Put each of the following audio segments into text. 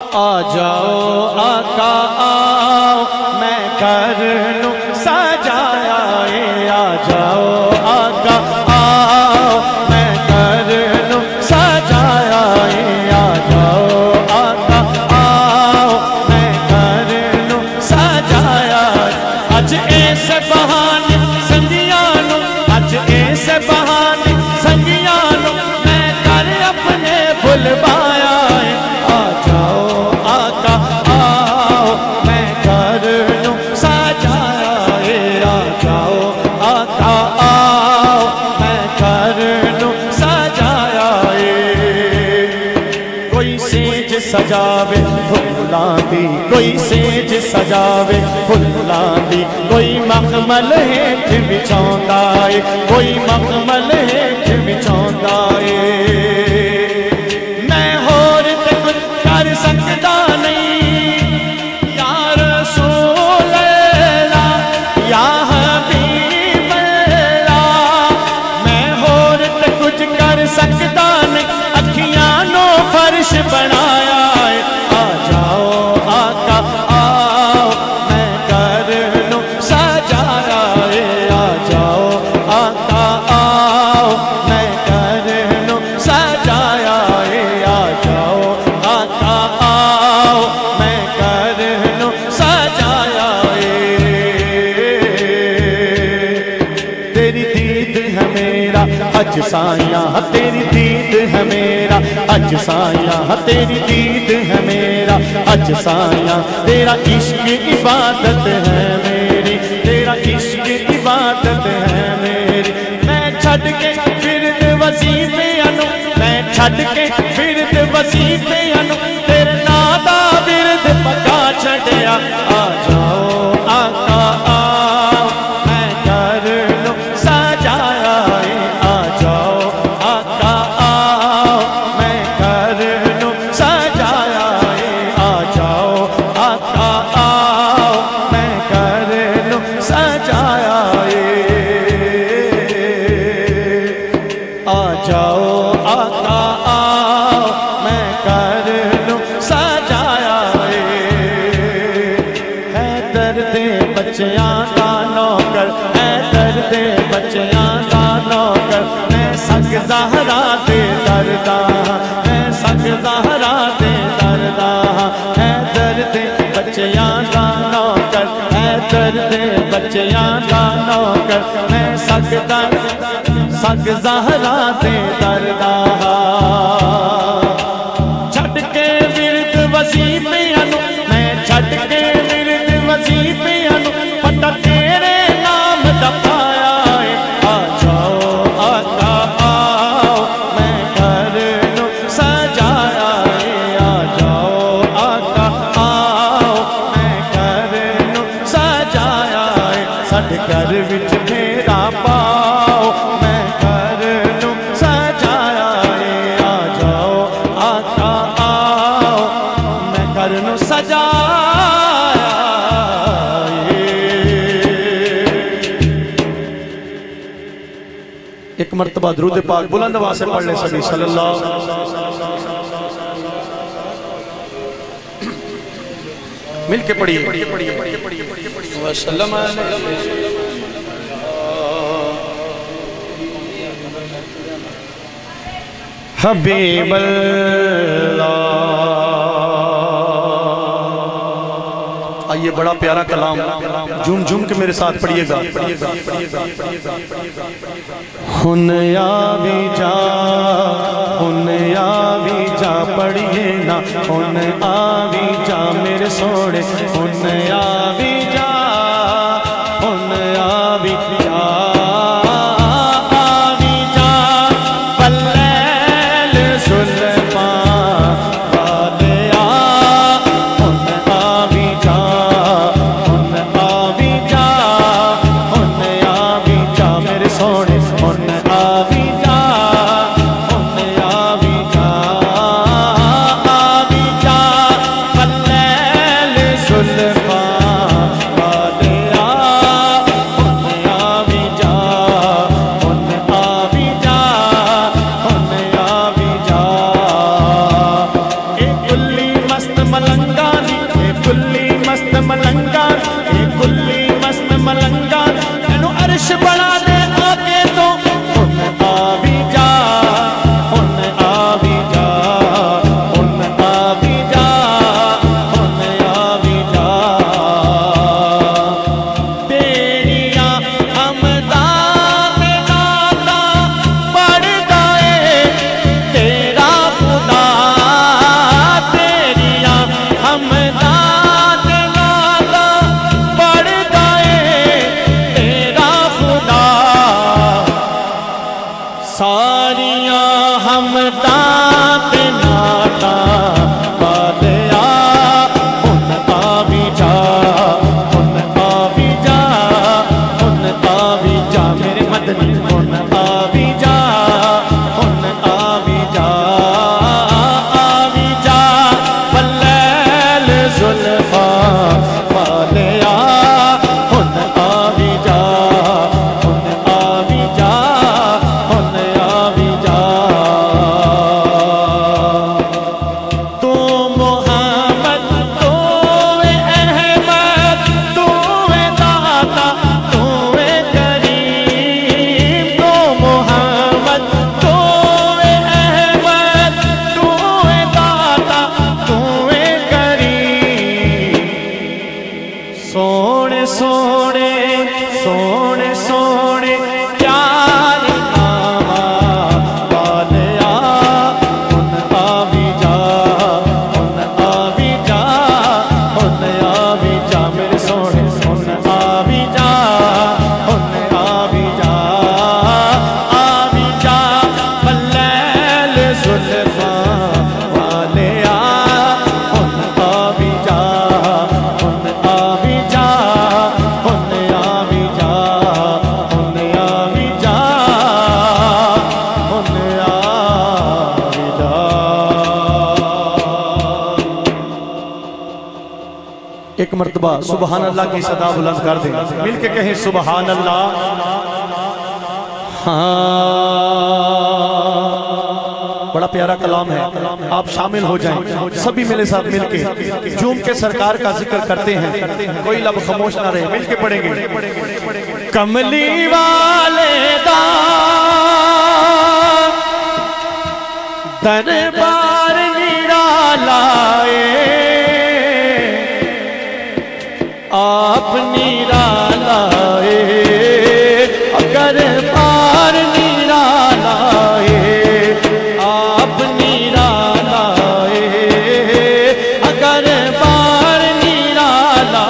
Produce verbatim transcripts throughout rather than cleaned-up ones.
आ जाओ आका आओ मैं कर लूं सजाया ए। आ जाओ आका आओ मैं कर लूं सजाया ए। आ जाओ आका आओ मैं कर लूं सजाया। अज ऐसे बहाने संगियां नूं, अज ऐसे बहाने संगियां नूं मैं कर अपने बुलवाया है। आ जाओ आका आओ मैं कर लूं सजाया ए। आ जाओ आका आओ मैं कर लूं सजाया ए। कोई सेज सजावे फुल्लां दी, कोई सेज सजावे फुल्लां दी, कोई मखमल हेठ बिछाउंदा ए, कोई मखमल हेठ बिछाउंदा ए। मैं होर ते कुछ कर सकदा नहीं या रसूल अल्लाह या हबीब अल्लाह। मैं होर ते कुछ कर सकदा नहीं, अखियां नो फर्श बनाया है। आ जाओ आका आओ मैं कर लूं सजाया ए। आ जाओ आका आओ मैं कर लूं सजाया ए। आ जाओ आका आओ मैं कर लूं सजाया ए। तेरी दीद है मेरा अज साया, तेरी दीद है मेरा अज साया, तेरी दीद है मेरा अज साया। तेरा इश्क इबादत है मेरी, तेरा इश्क इबादत है मेरी। मैं छड़ के फिरद वजीफे अनु, मैं छड़ के फिरद वजीफे अनु, तेरे नाम दा विरद पका छड़िया। आ जाओ आका आओ मैं कर लूं सजाया ए। आ जाओ आका आओ मैं कर लूं सजाया ए। आ जाओ आका आओ मैं कर लूं सजाया ए। आ जाओ आका आओ मैं कर लूं सजाया ए। है दर्द बच्चियां दा नौकर, है दर्द बच्चियां दा नौकर, मैं संग ज़हरा दे दरदा, मैं संग ज़हरा दे दरदा। है दर्द बच्चियां दा नौकर, है दर्द बच्चियां दा नौकर, मैं संग संग ज़हरा दे दरदा। छड़ के विरद वजीफे अनु, मैं छड़ के विरद वजीफे अनु, पता तेरे नाम दा पाया है। आ जाओ आका आओ मैं कर लूं सजाया ए। आ जाओ आका आओ मैं कर लूं सजाया ए। साडे घर विच मेरा पाओ मैं कर लूं सजाया ए। आ जाओ आका आओ मैं कर लूं सजाया ए। एक मर्तबा दुरूद पाक बुलंद आवाज से पढ़ ले सभी सल्लल्लाहु मिल के पढ़िए वसल्लम हबीब अल्लाह। आइए बड़ा प्यारा कलाम झूम झूम के मेरे साथ पढ़िएगा। हुन आवी जा, हुन आवी जा पढ़िए ना, हुन आवी जा मेरे सोने, हुन आवी जा, हुन आवी जा, आवी जा पल्लैल सुल्फा वालिया। हुन आवी जा, हुन आवी जा, हुन आवी जा मेरे सोने, हुन आवी जा, हुन आवी जा, आवी जा पल्लैल सुल्फा एक मर्तबा सुबहान अल्लाह की सदा बुलंद कर दें, मिलके कहें सुबहान अल्लाह। हाँ, बड़ा प्यारा कलाम है, आप शामिल हो जाएं, सभी मेरे साथ मिलके झूम के सरकार का जिक्र करते हैं, कोई लब खामोश ना रहे, मिलके पढ़ेंगे। कमली वाले दा दरबार निराला आप निराला अगर पार निराला आप निराला अगर पार निराला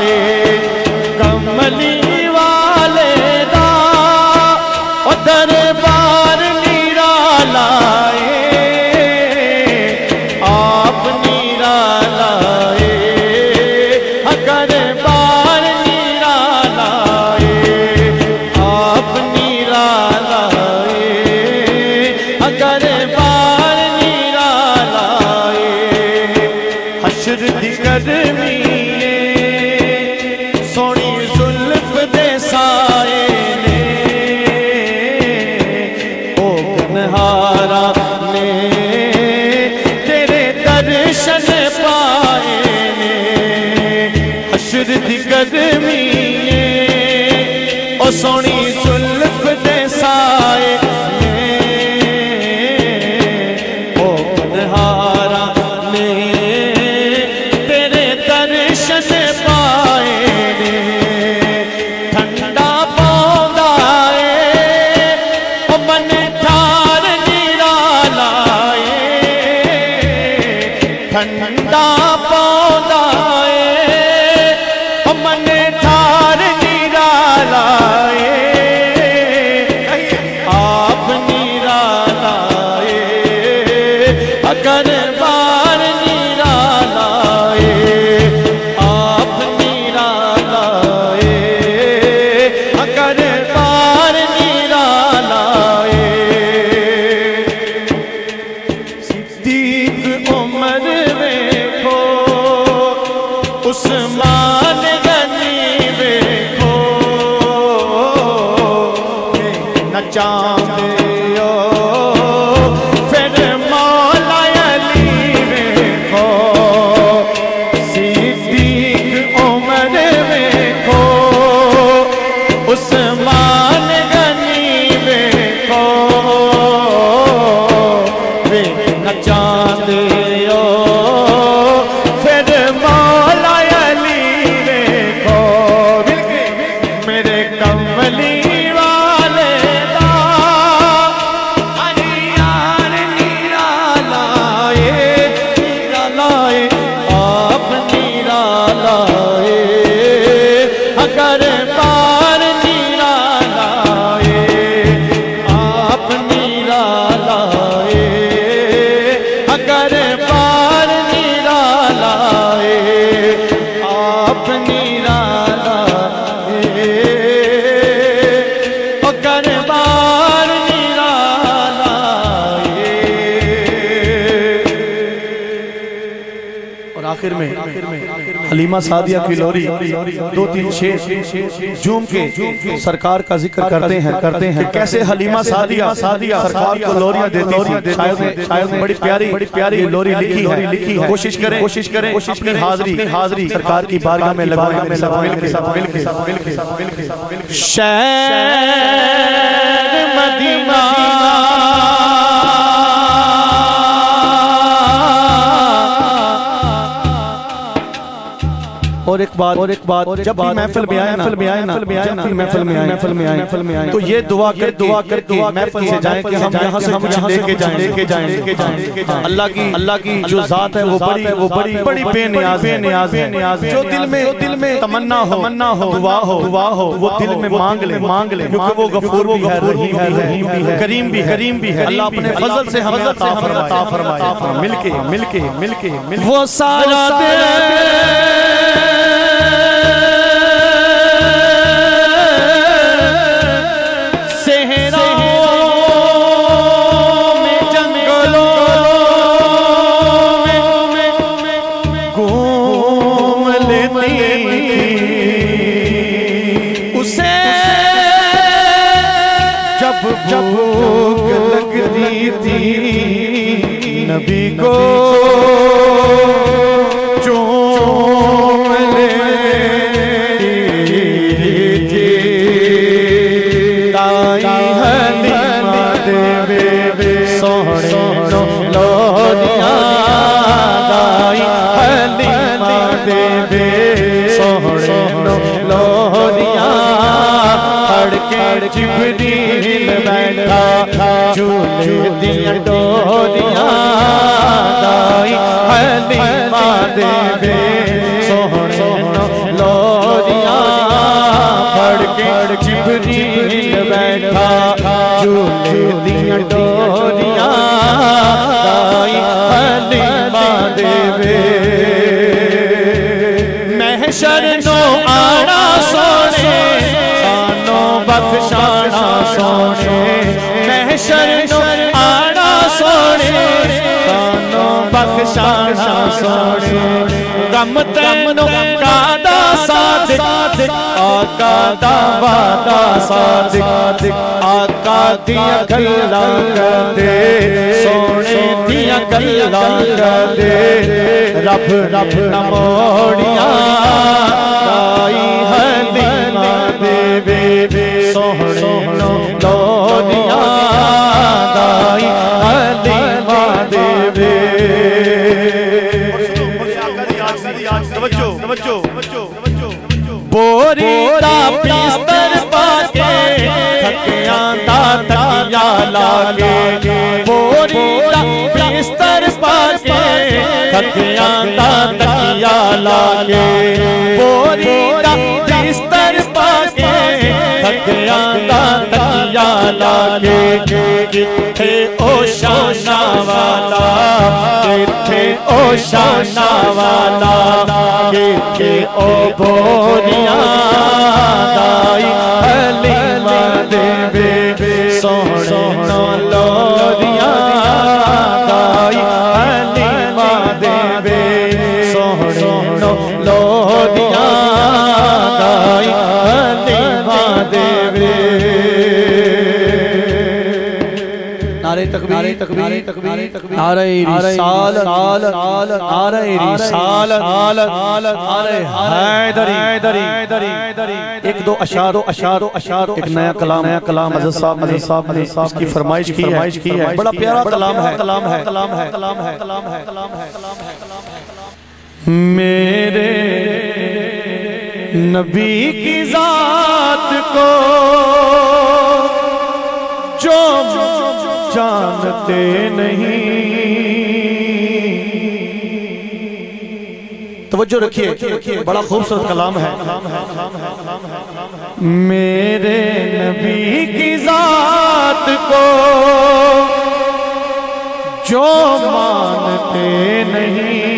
कमली वाले दा दरबार निराला आप निराला अगर बार निराला आप निराला अगर बार निराला हश्र दी गर्मी सोनी जुल्फ दे साए ने ओ गनहारा ने तेरे दर्शन पाए ने हश्र दी गर्मी ओ सोनी जुल्फ दे साए ने ओ गनहारा ने तेरे दर्शन पाए ने ठंडा पौंदा ए ओ मन ठार निराला ठंडा पौंदा ए ओ मन ठार निराला आप निराला अगर बार निराला आप निराला अगर बार निराला सिद्दीक उमर देखो उस्मान गनी देखो नचांदे ओ फिर मौला अली देखो सिद्दीक उमर देखो उस्मान गनी देखो वे नचांदे ओ फिर मौला अली देखो मेरे कमली वाले दा हरियार निराला निराला आप निराला अगर पार निराला आप निराला अगर पार निराला आप निराला अगर पार निराला। और आखिर में हलीमा सादिया की लोरी दो तीन शेर झूम के सरकार का जिक्र करते हैं करते हैं कैसे हलीमा सादिया सादिया सरकार को लोरियां देती थी। शायद शायद बड़ी प्यारी बड़ी प्यारी लोरी लिखी है लिखी है कोशिश करें कोशिश करें अपनी हाजिरी हाजिरी सरकार की बारगाह में लगाएं सब मिलके सब मिलके सब मिलके सब मिलके शहर मदीना और एक बात और एक बात जब भी महफिल में आए महफिल में आए महफिल में आए महफिल में आए महफिल में आए महफिल में आए तो ये दुआ कर दुआ करके महफिल से जाएं कि हम यहाँ से कुछ लेके जाएं लेके जाएं लेके जाएं। अल्लाह की अल्लाह की जो जात है वो बड़ी वो बड़ी बड़ी बेनियाज बेनियाज है जो दिल में दिल में तमन्ना हो तमन्ना हो दुआ हो दुआ हो वो दिल में मांग ले मांग ले क्योंकि वो गफूर भी है रहीम भी है करीम भी है करीम भी है। अल्लाह अपने फजल से हमें अता फरमाए मिलके मिलके मिलके वो सारा लेती थी नबी को चूम लेती थी। ताई हलीमा देवे सोहने लोरिया, ताई हलीमा देवे सोहने लोरिया। फड़के जिब्रील बैठा झूले दिया डोरिया, ताई हलीमा देवे सोहने लोरिया। फड़के जिब्रील बैठा झूले दिया डोरिया, ताई हलीमा देवे। महशर नो आना सोने सानो बख्शाना सोने, महशर नो आना सोने सानो बख्शाना सोने। गम तैनो कादा सादिक आका दा वादा सादिक, आका दिया गल्ला कर दे सोने दिया गल्ला कर दे। रब रब न मोड़िया, ताई हलीमा देवे सोहने लोरिया, ताई हलीमा देवे। बोरी दा बिस्तर पाके थकिया दा तकिया लाके, बोरी दा बिस्तर पाके थकिया दा तकिया लाके। बोरी दा बिस्तर पाके थकिया दा तकिया लाके। किथे ओ शाना वाला, किथे ओ शाना वाला, किथे ओ बोरिया, ताई हलीमा देवे सोहने लोरिया, ताई हलीमा देवे सोहने लोरिया, ताई हलीमा देवे। नारे तकबीर, नारे तकबीर, तकबीर, तकबीर, नारे रिसाल, साल, साल, नारे रिसाल, साल, साल, नारे हैदरी, हैदरी, हैदरी। एक दो अशार, दो अशार, दो अशार, एक नया कलाम, नया कलाम हज़रत साहब, हज़रत साहब, हज़रत साहब की फरमाइश की फरमाइश की है। बड़ा प्यारा कलाम है, कलाम है, कलाम है, कलाम है, कलाम है, कलाम है, कलाम है, कलाम है। मेरे नबी की जात को जो जानते नहीं, तवज्जो रखिए, बड़ा खूबसूरत कलाम है। मेरे नबी की जात को जो मानते नहीं,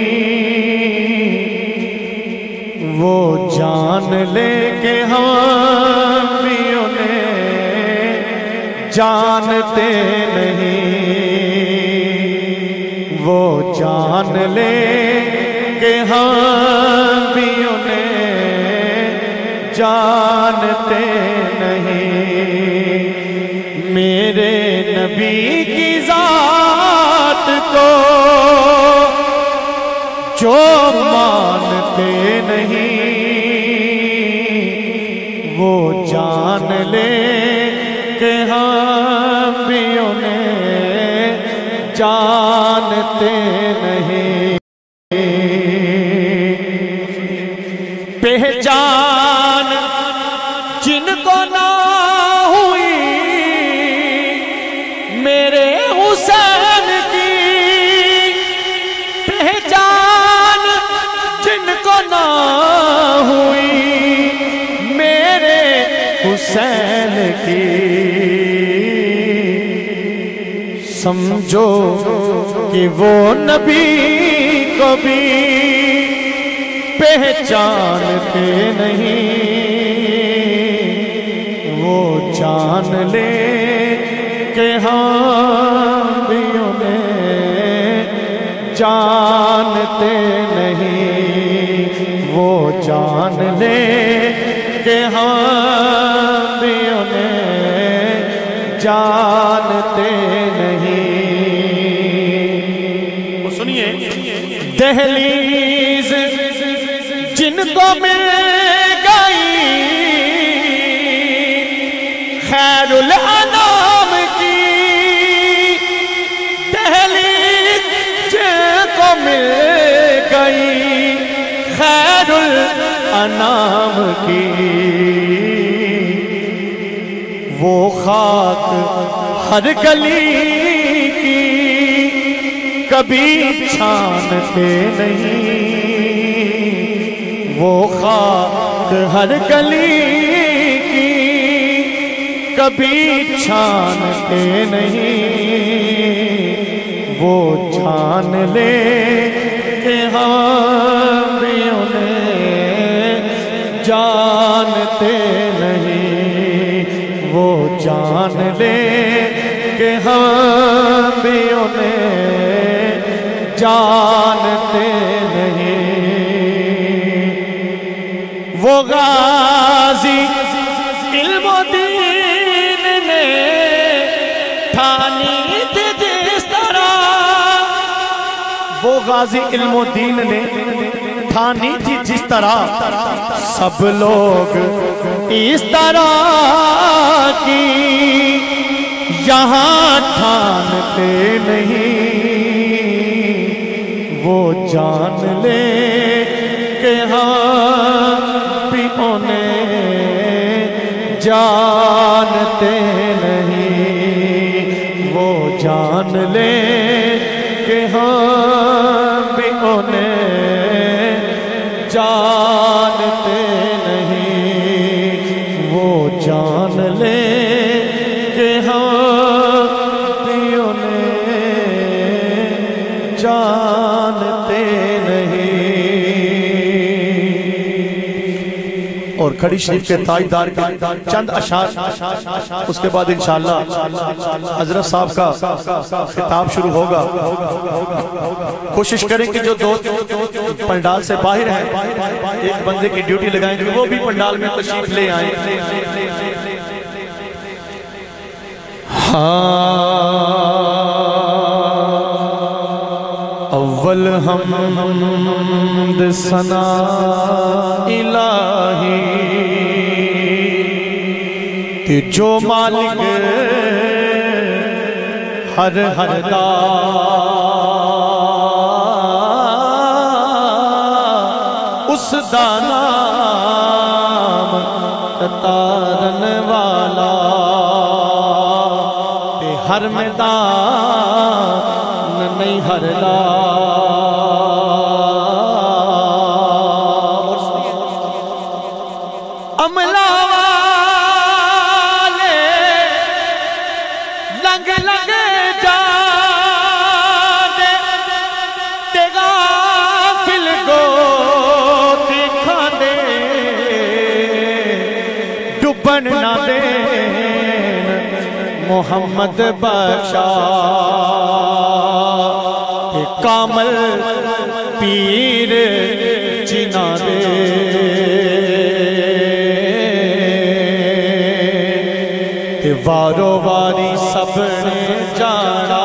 वो जान ले के हम भी उन्हें जानते नहीं। वो जान ले के हम भी उन्हें जानते नहीं। मेरे नबी की जात को जो मानते नहीं, वो जान ले के हम भी उन्हें जानते नहीं। पहचान जिनको ना हुई मेरे हुसैन की, पहचान जिनको ना हुई मेरे हुसैन की, समझो कि वो नबी को भी पहचानते नहीं। वो जान ले के हम भी उन्हें जानते नहीं। वो जान ले के हम भी उन्हें जानते नहीं। दहलीज जिनको मिल गई खैरुल अनाम की, दहलीज जिनको मिल गई खैरुल अनाम की, वो खाक हर गली की कभी छानते नहीं, वो खाक हर गली की कभी छानते नहीं, वो छान ले के हम भी उन्हें जानते नहीं, वो जान ले के हम भी उन्हें जानते नहीं। वो गाजी इल्मुद्दीन ने ठानी थी जिस तरह, वो गाजी इल्मुद्दीन ने ठानी थी जिस तरह, सब लोग इस तरह की यहाँ ठानते नहीं, वो जान ले के हाँ भी उन्हें जानते नहीं, वो जान ले के हाँ भी उन्हें जानते नहीं, वो जान ले के हाँ भी उन्हें जानते नहीं। और खड़ी शरीफ के ताजदार के चंद अशार, उसके बाद इंशाअल्लाह हजरत साहब का खिताब शुरू होगा। कोशिश करें कि जो दोस्त पंडाल से बाहर हैं, एक बंदे की ड्यूटी लगाएंगे, वो भी पंडाल में तशरीफ ले आए। अव्वल हमद सना इलाही कि जो मालिक हर हर दा उस दा नाम तारन वाला, ते हर मैदान नहीं हरदा। अमला वाले लंग लंग जाने ते गाफिल गोती खाने, डुबन ना देन मोहम्मद बख्शा, ते कामल पीर जिना दे, वारो वारी सबने जाना,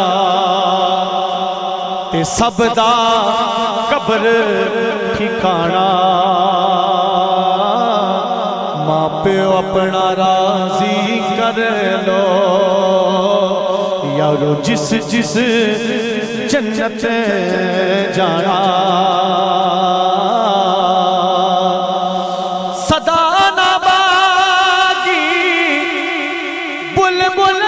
ते सबदा कब्र ठिकाना। मां प्यो अपना राजी कर लो यारो, जिस जिस जन्नत जाना। सदा ना बागी बुलबुल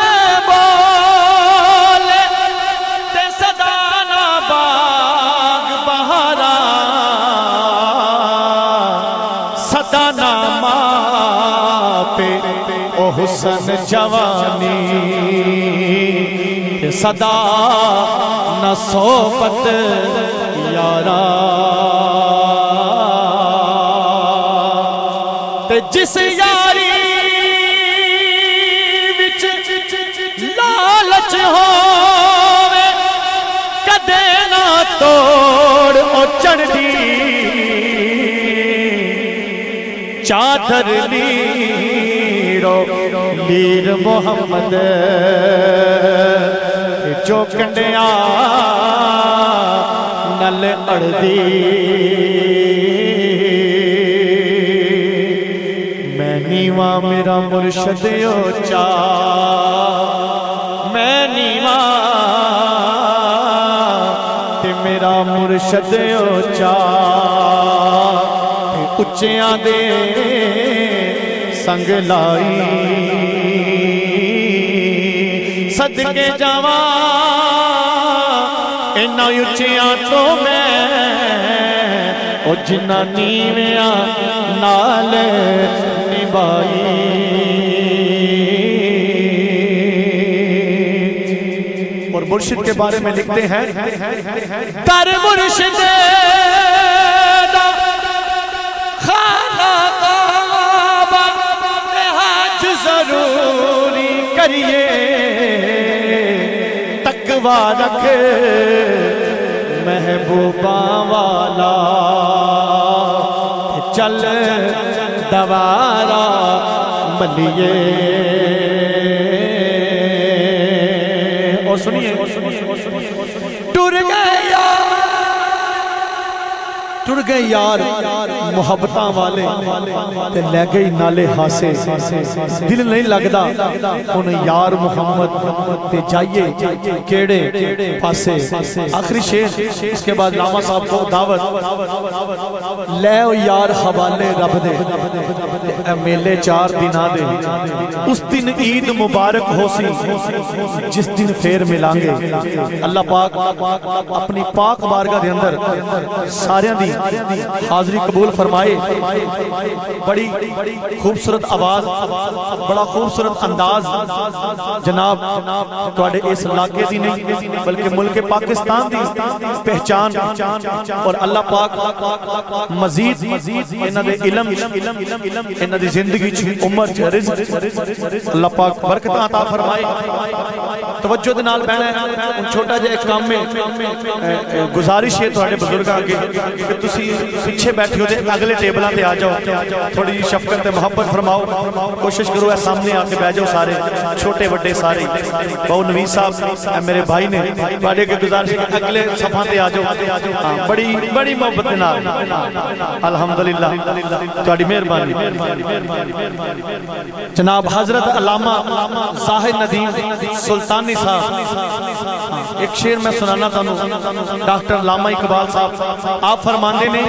बोले, ते सदा ना बाग बहारा, सदा ना मापे ओ हुसन जवानी, ते सदा न सोबत यारा। ते जिस यारी विच लालच होवे, कदे ना तोड़ ओ चढ़दी चादर लीरो लीर मोहम्मद, जो कंडिया नल अड़दी मैं नीवा मेरा मुर्शद ऊंचा मैं नीवा ते मेरा मुर्शद ऊंचा उच्चियां दे संग लाई सदके जावा इन्ना उच्चियां तो मैं ओ जिन्ना नीविया नाल निभाई। और मुर्शिद के बारे में लिखते हैं दर मुर्शिद जरूरी करिए तकवा रख महबूबा वाला चल दवारा मलिए। और सुनिए टुर गए यार टुर गए यार मोहब्बत वाले ते ले गई नाले हासे दिल नहीं लगदा हुण यार मुहम्मद ते जाइए केड़े पासे। आखिरी शेर इसके बाद लामा साहब को दावत ले ओ यार हवाले रब दे मेले चार दिना दे उस दिन ईद मुबारक होसी जिस दिन फेर मिलांगे। अल्लाह पाक अपनी पाक बारगाह दे अंदर सारियां दी हाजरी कबूल फरमाए। बड़ी खूबसूरत आवाज बड़ा खूबसूरत अंदाज जनाब तुहाडे इस इलाके दी नहीं बल्कि मुल्क पाकिस्तान दी पहचान। और अल्लाह पाक मजीद इन्हां दे इल्म इन्हां दी जिंदगी च उम्र च रिज़्क अल्लाह पाक बरकत अता फरमाए। तवज्जो दे नाल बहना छोटा जिहा एक काम में गुजारिश है तुहाडे बुजुर्गां अगे कि तुसी पीछे बैठे हो अगले टेबलों पे आ जाओ थोड़ी जी शफकत मोहब्बत फरमाओ। कोशिश करो है सामने आके बह जाओ सारे छोटे बड़े सारे। बहु नवीस साहब मेरे भाई ने बाड़े के गुजारिश अगले सफा पे आ जाओ। बड़ी बड़ी मोहब्बत के नाल अल्हम्दुलिल्लाह तुहाडी मेहरबानी। जनाब हजरत अल्लामा साहिद नदीम सुल्तानी साहब एक शेर मैं सुनाना तुहानू। डॉक्टर अल्लामा इकबाल साहब आप फरमाते ने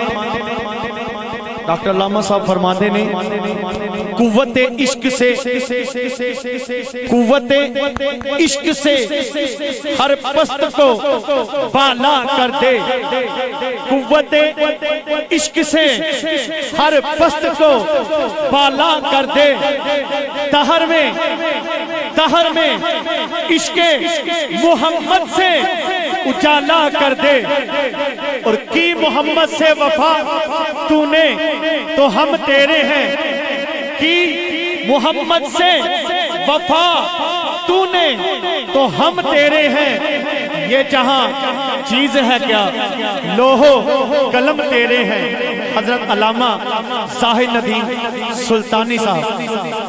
डॉक्टर अल्लामा साहब फरमाते ने कुव्वते इश्क से कुव्वते इश्क से हर पस्त को बाला कर दे। कुव्वते इश्क से हर पस्त को बाला कर दे। तहर में तहर में इश्के मोहम्मद से उजाला कर दे। और की मोहम्मद से वफा तूने तो हम तेरे हैं। की मोहम्मद से वफा तूने तो हम तेरे हैं। ये जहां चीज है क्या लोहो कलम तेरे हैं। हजरत अल्लामा साहिद नदीम सुल्तानी साहब।